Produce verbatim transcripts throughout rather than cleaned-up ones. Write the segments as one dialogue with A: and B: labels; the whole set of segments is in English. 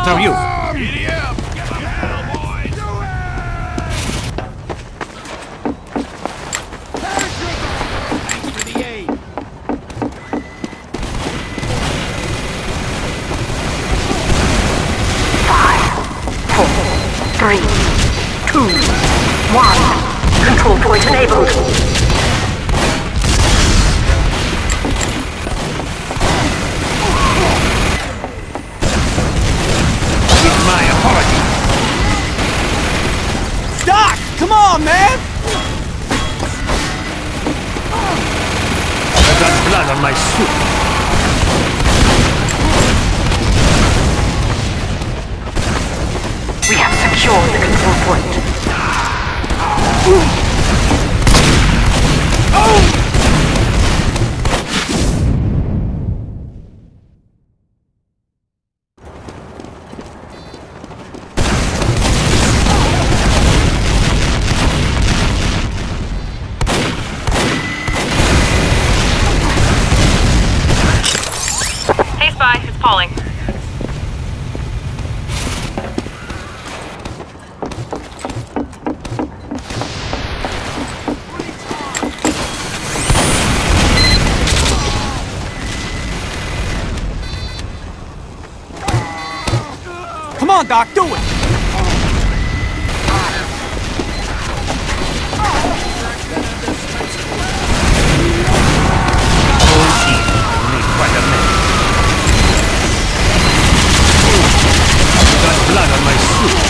A: after you.
B: Giddy up! Get the hell, boys! Do it! Thanks for the aid.
C: Five, four, three, two, one. Control point enabled.
D: Doc! Come on, man!
A: I got blood on my suit.
C: We have secured the control point.
D: Oh!
E: Spy is calling.
D: Come on, Doc, do it!
A: Blood on my suit.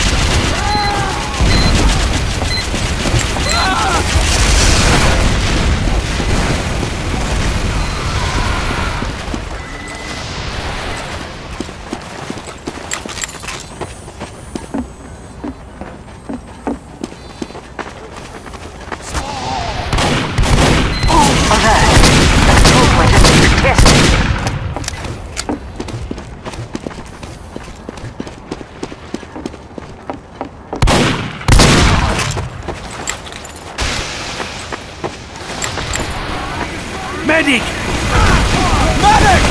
D: Medic! Medic!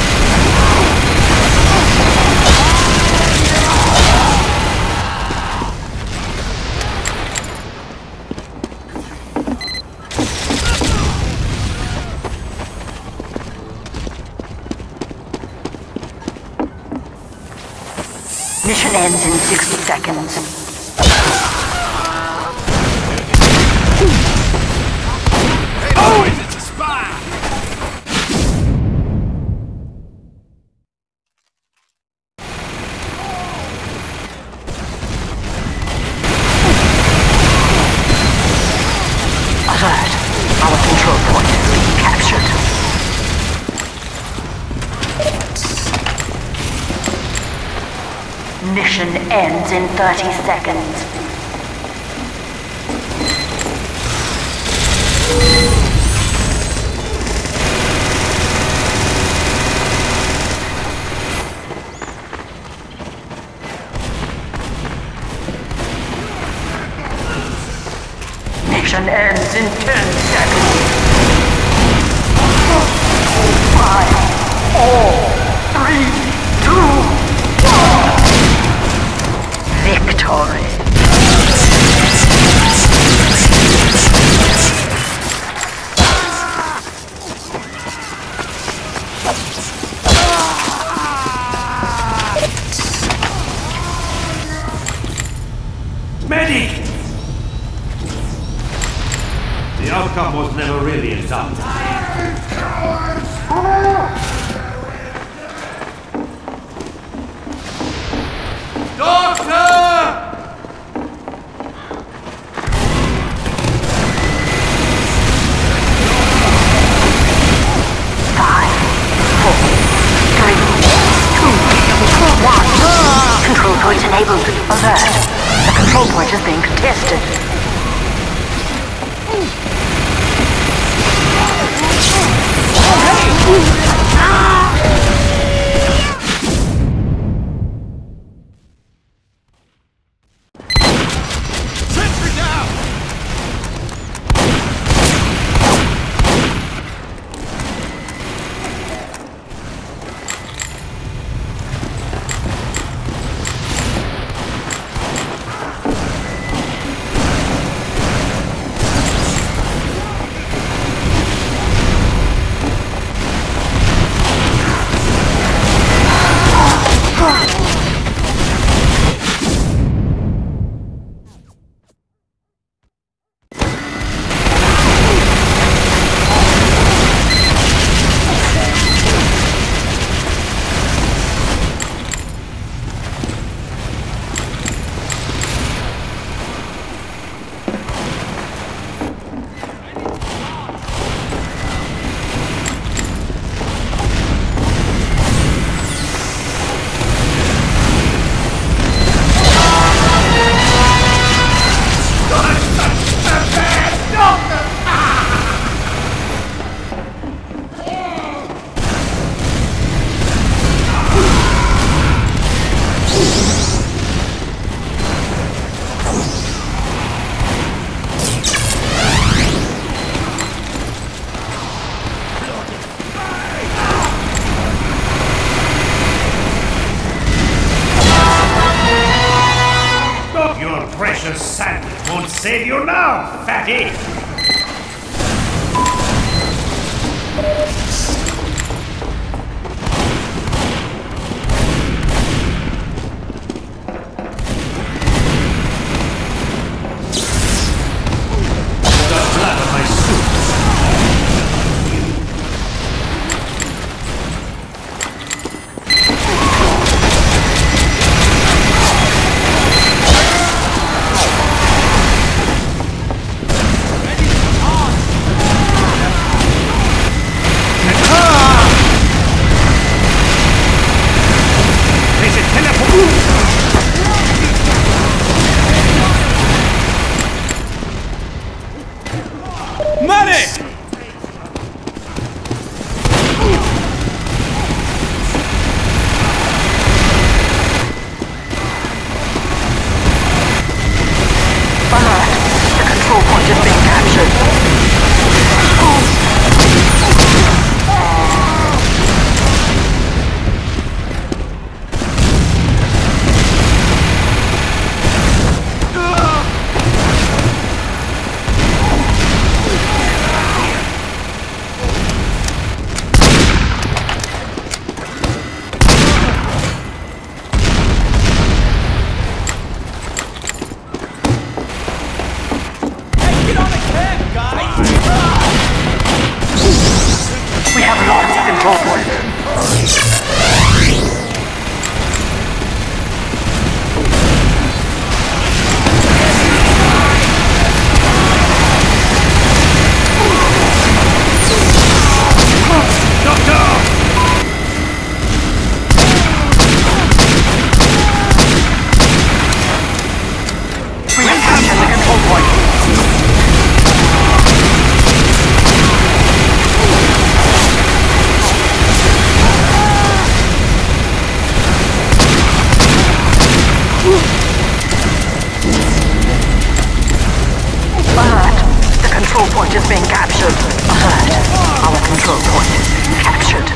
C: Mission ends in sixty seconds.
B: Hey, boys, it's a spy!
C: Alert! Our control point is being captured. Mission ends in thirty seconds. Mission ends in ten seconds. Five, four, three, two, one. Victory.
A: Medic! The outcome was never really in doubt. Doctor!
C: Five, four, three, two, one. Control point enabled. Alert. The control point is being contested.
B: Sentry down!
A: sandwich won't save you now, fatty! The blood of my suit!
D: Medic!
C: Alert! The control point is being captured.
D: Get on the cab, guys!
C: We have lost the control point. We have captured the control point. Alert! The control point is being captured. Alert! Our control point captured.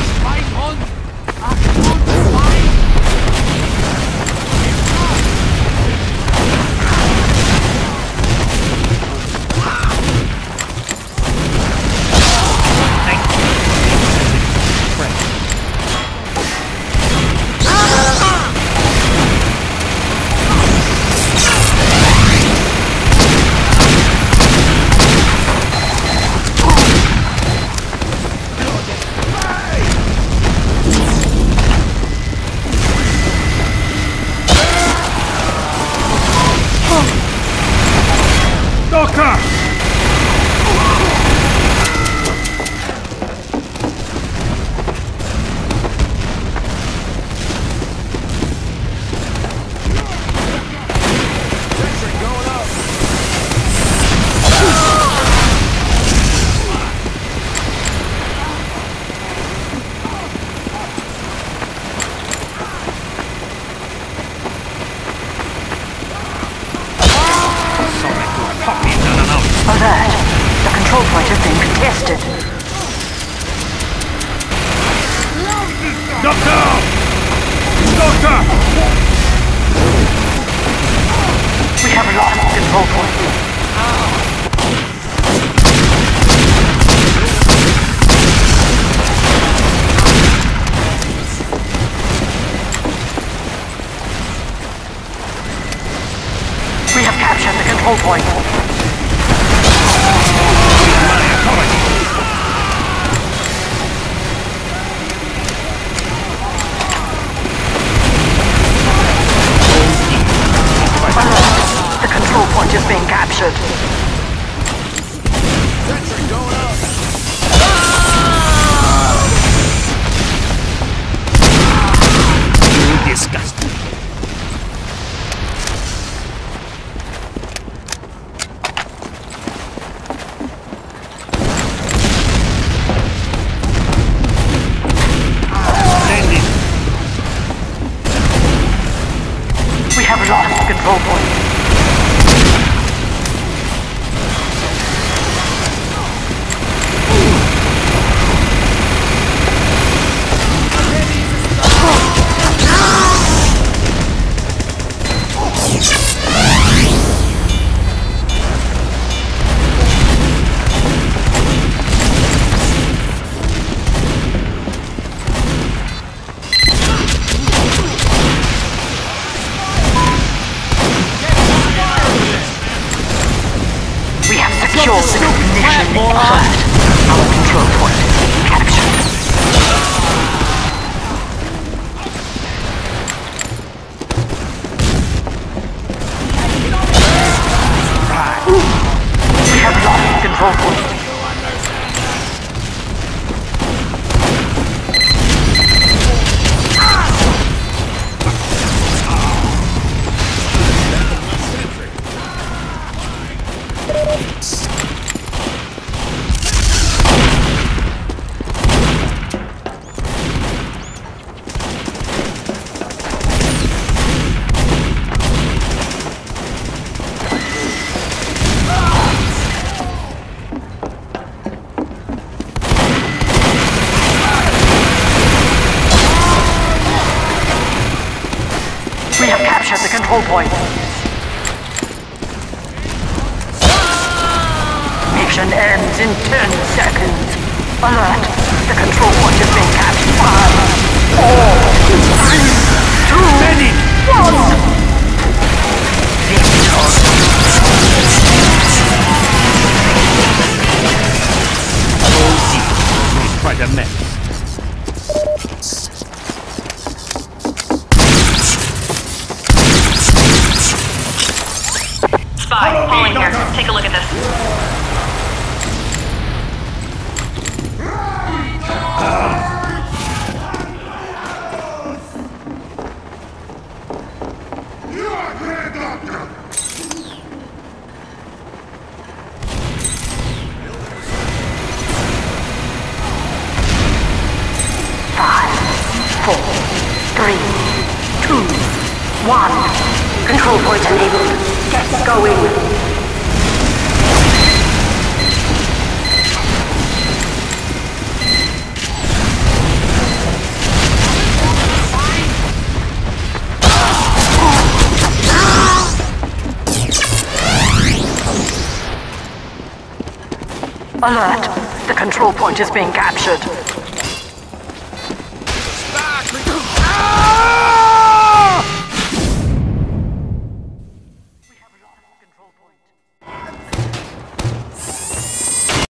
A: Doctor!
B: Sentry going up.
C: Alert! The control point is being contested.
A: Doctor! Doctor!
C: We have lost the control point. We have captured the control point. The control point is being captured.
B: Sentry going up.
A: You disgust me. Splendid.
C: We have lost the control point. Control six ignition alert. Our control point captured. We have lost control point. We have captured the control point. Mission ends in ten seconds. Alert! The control point has been captured. Five, four, three, two,
A: Medic!
C: one.
A: Quite a mess.
E: Spy, Pauling here. Take a look at this.
C: Five, four, three, two, one. Control point enabled. Get going. Alert! The control point is being captured.